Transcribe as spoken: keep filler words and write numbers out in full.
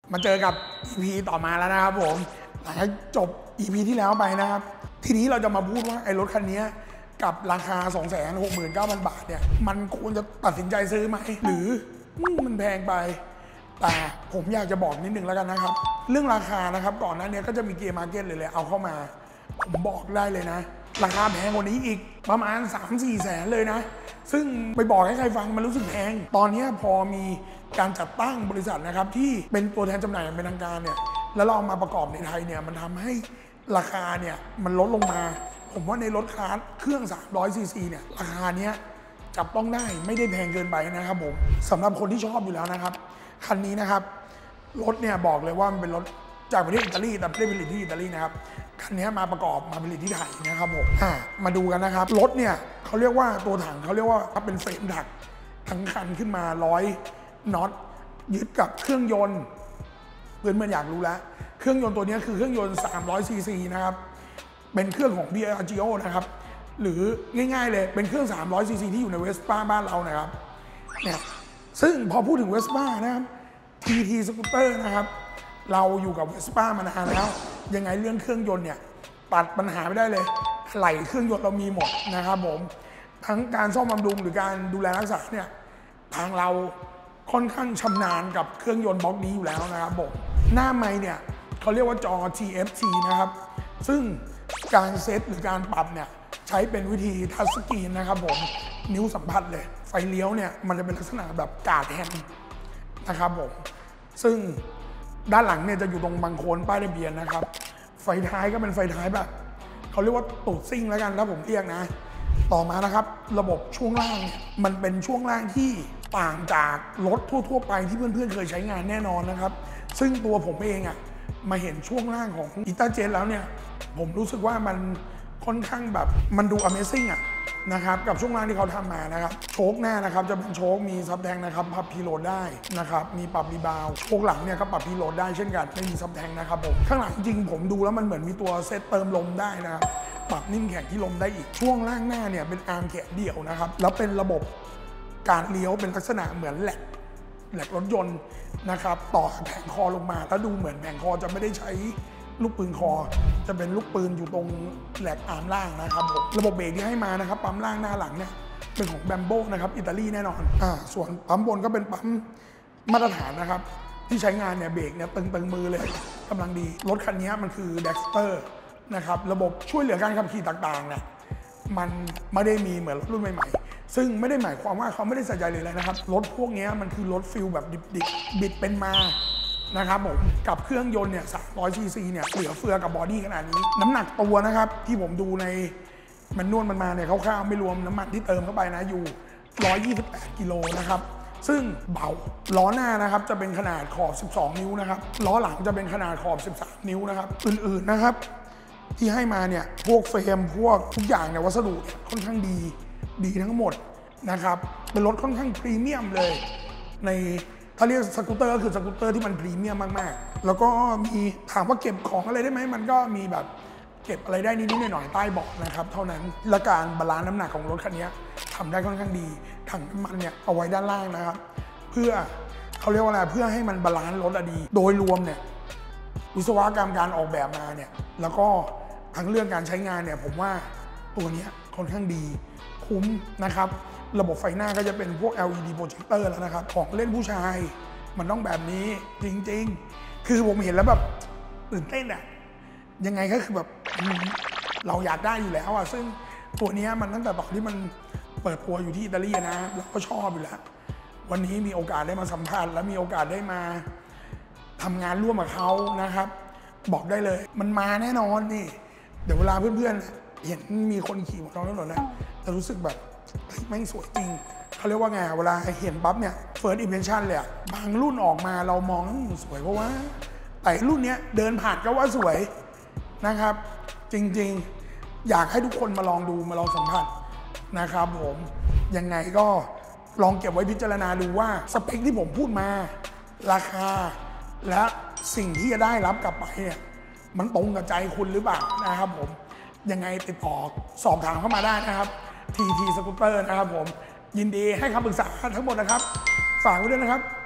มาเจอกับ อี พี ต่อมาแล้วนะครับผมหลังจากจบ อี พี ที่แล้วไปนะครับทีนี้เราจะมาพูดว่าไอ้รถคันนี้กับราคา สองแสนหกหมื่นเก้าพัน บาทเนี่ยมันควรจะตัดสินใจซื้อไหมหรือมันแพงไปแต่ผมอยากจะบอกนิดนึงแล้วกันนะครับเรื่องราคานะครับก่อนหน้านี้ก็จะมีเกมมาร์เก็ตเลยเลยเอาเข้ามาผมบอกได้เลยนะราคาแพงกว่านี้อีกประมาณ สามสี่ แสนเลยนะซึ่งไปบอกให้ใครฟังมันรู้สึกแพงตอนนี้พอมีการจัดตั้งบริษัทนะครับที่เป็นตัวแทนจำหน่ายอย่างเป็นทางการเนี่ยแล้วเราเอามาประกอบในไทยเนี่ยมันทำให้ราคาเนี่ยมันลดลงมาผมว่าในรถคลาสเครื่องสามร้อยซีซีเนี่ยราคาเนี้ยจับต้องได้ไม่ได้แพงเกินไปนะครับผมสำหรับคนที่ชอบอยู่แล้วนะครับคันนี้นะครับรถเนี่ยบอกเลยว่ามันเป็นรถจากประเทศอิตาลีแต่ไม่ได้ผลิตที่อิตาลีนะครับคันนี้มาประกอบมาผลิตที่ไทยนะครับผมมาดูกันนะครับรถเนี่ยเขาเรียกว่าตัวถังเขาเรียกว่าเป็นเฟรมถักทั้งคันขึ้นมาร้อยน็อตยึดกับเครื่องยนต์เพื่อนเพื่อนอยากรู้แล้วเครื่องยนต์ตัวนี้คือเครื่องยนต์สามร้อยซีซีนะครับเป็นเครื่องของ บี อาร์ จี โอ นะครับหรือง่ายๆเลยเป็นเครื่องสามร้อยซีซีที่อยู่ในเวสป้าบ้านเรานะครับเนี่ยซึ่งพอพูดถึงเวสป้านะครับ ที ที Scooter นะครับเราอยู่กับเวสป้ามานานแล้วยังไงเรื่องเครื่องยนต์เนี่ยตัดปัญหาไม่ได้เลยไหลเครื่องยนต์เรามีหมดนะครับผมทั้งการซ่อมบำรุงหรือการดูแลรักษาเนี่ยทางเราค่อนข้างชำนาญกับเครื่องยนต์บล็อกนี้อยู่แล้วนะครับผมหน้าไมค์เนี่ยเขาเรียกว่าจอ ที เอฟ ที นะครับซึ่งการเซตหรือการปรับเนี่ยใช้เป็นวิธีทัชสกรีนนะครับผมนิ้วสัมผัสเลยไฟเลี้ยวเนี่ยมันจะเป็นลักษณะแบบกาดแฮนด์นะครับผมซึ่งด้านหลังเนี่ยจะอยู่ตรงบังโคลนป้ายทะเบียนนะครับไฟท้ายก็เป็นไฟท้ายแบบเขาเรียกว่าตูดซิ่งแล้วกันถ้าผมเรียกนะต่อมานะครับระบบช่วงล่างมันเป็นช่วงล่างที่ต่างจากรถทั่วๆไปที่เพื่อนๆเคยใช้งานแน่นอนนะครับซึ่งตัวผมเองอ่ะมาเห็นช่วงล่างของอิตาเจนแล้วเนี่ยผมรู้สึกว่ามันค่อนข้างแบบมันดู Amazing อ่ะนะครับกับช่วงล่างที่เขาทำมานะครับโชคหน้านะครับจะเป็นโชคมีซับแทงนะครับปรับพีโหลดได้นะครับมีปรับรีบาวโชคหลังเนี่ยก็ปรับพีโหลดได้เช่นกันไม่มีซับแทงนะครับผมข้างหลังจริงผมดูแล้วมันเหมือนมีตัวเซตเติมลมได้นะครับปรับนิ่มแข็งที่ลมได้อีกช่วงล่างหน้าเนี่ยเป็นอาร์มแขนเดี่ยวนะครับแล้วเป็นระบบการเลี้ยวเป็นลักษณะเหมือนแหลกแหลกรถยนต์นะครับต่อแผงคอลงมาแล้วดูเหมือนแผงคอจะไม่ได้ใช้ลูกปืนคอจะเป็นลูกปืนอยู่ตรงแหลกอาร์มล่างนะครับผมระบบเบรกที่ให้มานะครับปั๊มล่างหน้าหลังเนี่ยเป็นของแบมโบนะครับอิตาลีแน่นอนอ่าส่วนปั๊มบนก็เป็นปั๊มมาตรฐานนะครับที่ใช้งานเนี่ยเบรกเนี่ยตึงๆมือเลยกำลังดีรถคันนี้มันคือ Dexter นะครับระบบช่วยเหลือการขับขี่ต่างๆเนี่ยมันไม่ได้มีเหมือนรถรุ่นใหม่ๆซึ่งไม่ได้หมายความว่าเขาไม่ได้ใส่ใจเลยนะครับรถพวกนี้มันคือรถฟิลแบบดิบๆบิดเป็นมานะครับผมกับเครื่องยนต์เนี่ยสามร้อยซีซีเนี่ยเหลือเฟือกับบอดี้ขนาดนี้น้ำหนักตัวนะครับที่ผมดูในมันนวลมันมาเนี่ยคร่าวๆไม่รวมน้ำมันที่เติมเข้าไปนะอยู่หนึ่งร้อยยี่สิบแปดกิโลนะครับซึ่งเบาล้อหน้านะครับจะเป็นขนาดขอบสิบสองนิ้วนะครับล้อหลังจะเป็นขนาดขอบสิบสามนิ้วนะครับอื่นๆนะครับที่ให้มาเนี่ยพวกเฟรมพวกทุกอย่างเนี่ยวัสดุค่อนข้างดีดีทั้งหมดนะครับเป็นรถค่อนข้างพรีเมียมเลยในถ้าเรียกสกูตเตอร์ก็คือสกูตเตอร์ที่มันพรีเมียมมากๆแล้วก็มีถามว่าเก็บของอะไรได้ไหมมันก็มีแบบเก็บอะไรได้นิดๆหน่อยๆใต้เบาะนะครับเท่านั้นและการบาลานซ์น้ำหนักของรถคันนี้ทำได้ค่อนข้างดีถังน้ำมันเนี่ยเอาไว้ด้านล่างนะครับเพื่อเขาเรียกว่าอะไรเพื่อให้มันบาลานซ์รถดีโดยรวมเนี่ยวิศวกรรมการออกแบบมาเนี่ยแล้วก็ทั้งเรื่องการใช้งานเนี่ยผมว่าตัวนี้ค่อนข้างดีคุ้มนะครับระบบไฟหน้าก็จะเป็นพวก แอล อี ดี โปรเจคเตอร์แล้วนะครับของเล่นผู้ชายมันต้องแบบนี้จริงๆคือผมเห็นแล้วแบบตื่นเต้นอะยังไงก็คือแบบเราอยากได้อยู่แล้วอะซึ่งตัวนี้มันตั้งแต่ตอนที่มันเปิดตัวอยู่ที่อิตาลีนะเราก็ชอบอยู่แล้ววันนี้มีโอกาสได้มาสัมผัสและมีโอกาสได้มาทำงานร่วมกับเขานะครับบอกได้เลยมันมาแน่นอนนี่เดี๋ยวเวลาเพื่อนๆเห็นมีคนขี่ของเราแล้วหรอนะจะรู้สึกแบบแม่งสวยจริงเขาเรียกว่าไงเวลาเห็นปั๊บเนี่ย first impression เลยอะบางรุ่นออกมาเรามองสวยเพราะว่าแต่รุ่นนี้เดินผ่านก็ว่าสวยนะครับจริงๆอยากให้ทุกคนมาลองดูมาลองสัมผัสนะครับผมยังไงก็ลองเก็บไว้พิจารณาดูว่าสเปคที่ผมพูดมาราคาและสิ่งที่จะได้รับกลับไปเนี่ยมันตรงกับใจคุณหรือเปล่านะครับผมยังไงติดต่อสอบถามเข้ามาได้นะครับ ที ที Scooter นะครับผมยินดีให้คำปรึกษาทั้งหมดนะครับฝากไว้ด้วยนะครับ